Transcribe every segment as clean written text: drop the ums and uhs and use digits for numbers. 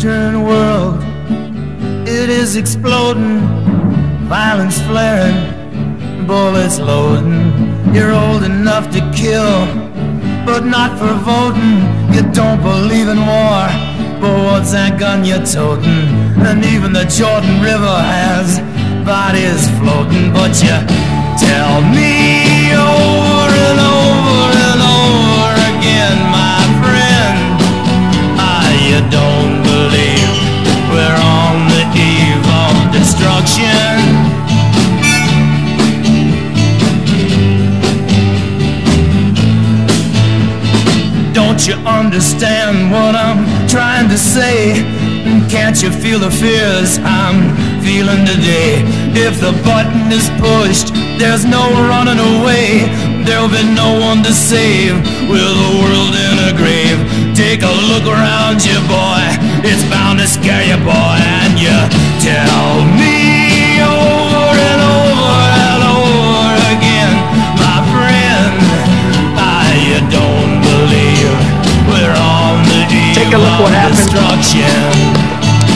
Eastern world, it is exploding, violence flaring, bullets loading. You're old enough to kill, but not for voting. You don't believe in war, but what's that gun you're toting? And even the Jordan River has bodies floating. But you tell me over and over and over again, my friend, you don't believe we're on the eve of destruction. Don't you understand what I'm trying to say? Can't you feel the fears I'm feeling today? If the button is pushed, there's no running away. There'll be no one to save with the world in a grave. Take a look around you, boy, it's bound to scare you, boy. And you tell me over and over and over again, my friend, you don't believe we're on the eve of destruction.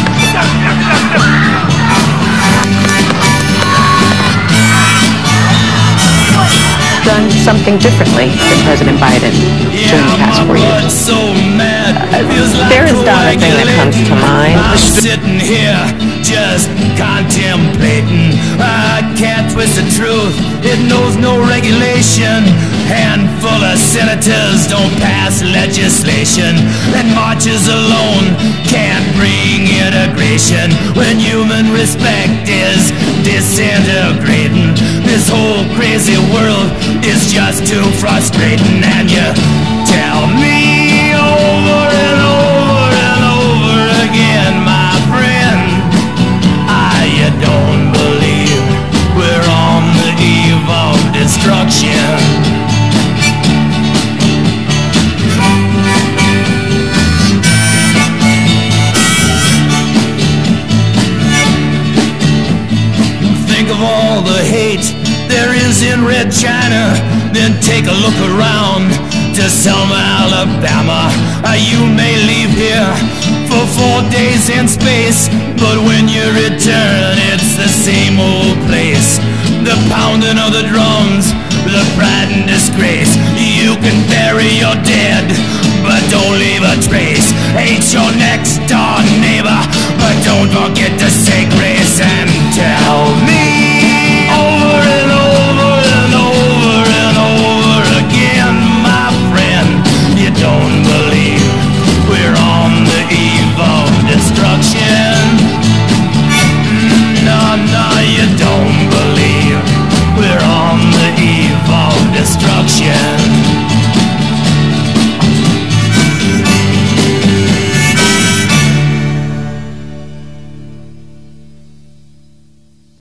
Done something differently than President Biden during the past 4 years. There is not a thing that comes to mind. I'm sitting here just contemplating. I can't twist the truth, it knows no regulation. Handful of senators don't pass legislation, and marches alone can't bring integration. When human respect is disintegrating, this whole crazy world is just too frustrating. And you tell me over and over and over again, my friend, you don't believe we're on the eve of destruction. Think of all the hate there is in Red China, then take a look around to Selma, Alabama. You may leave here for 4 days in space, but when you return, it's the same old place. The pounding of the drums, the pride and disgrace. You can bury your dead, but don't leave a trace. Hate your next door neighbor, but don't forget to say grace.